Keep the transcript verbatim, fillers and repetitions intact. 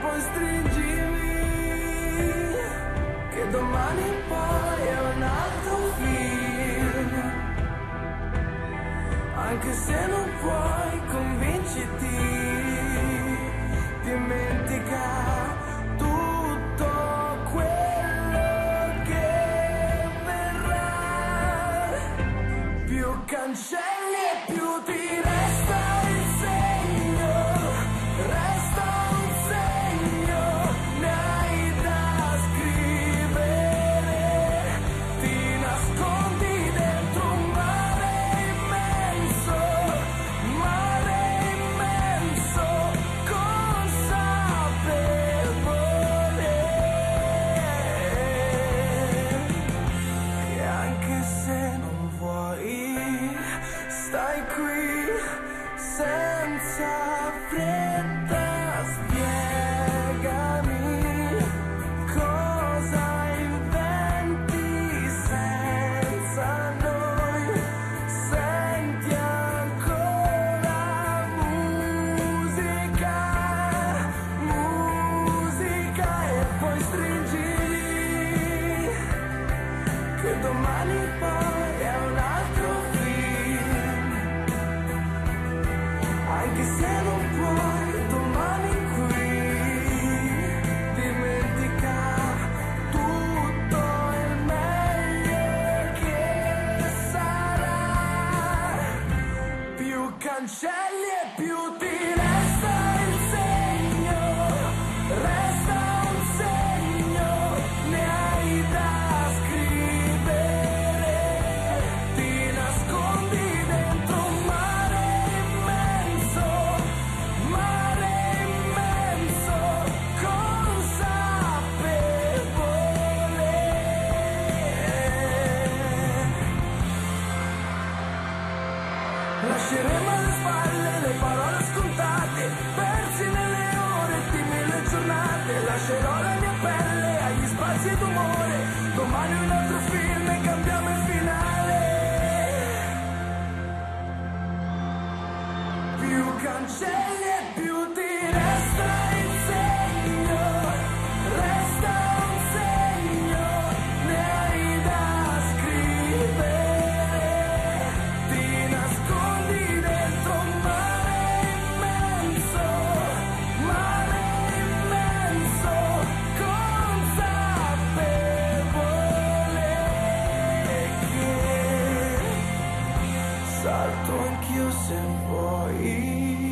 poi stringimi, che domani poi è un altro film. Anche se non puoi, convinciti, dimentica tutto quello che verrà. Più cancelli e più ti resta il segno, resta un segno, ne hai da scrivere, ti nascondi dentro un mare immenso, mare immenso, consapevole, che anche se non vuoi, stai qui senza fretta, spiegami cosa inventi senza noi. Senti ancora musica, musica e poi stringili, che domani poi è un altro film. Anche se non puoi, domani qui, dimentica tutto il meglio che sarà. Più cancelli e più ti resta il segno, resta un segno, ne hai da scrivere, ti nascondi dentro un mare immenso, mare immenso, consapevole. Lasceremo alle spalle le parole scontate, persi nelle ore di mille giornate. Lascerò la mia pelle agli spazi d'umore, domani un altro film e cambiamo il finale. Più cancelli e più ti resta il segno, resta un segno, ne hai da scrivere, ti nascondi dentro un mare immenso, mare immenso, consapevole che salto anch'io se vuoi.